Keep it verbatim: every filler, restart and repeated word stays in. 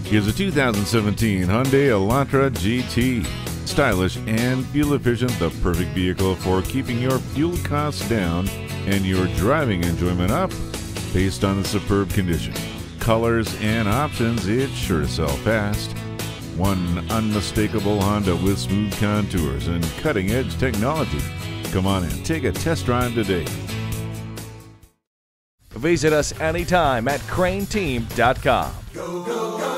Here's a two thousand seventeen Hyundai Elantra G T. Stylish and fuel efficient, the perfect vehicle for keeping your fuel costs down and your driving enjoyment up based on the superb condition. Colors and options, it's sure to sell fast. One unmistakable Honda with smooth contours and cutting-edge technology. Come on in, take a test drive today. Visit us anytime at crain team dot com. Go, go, go.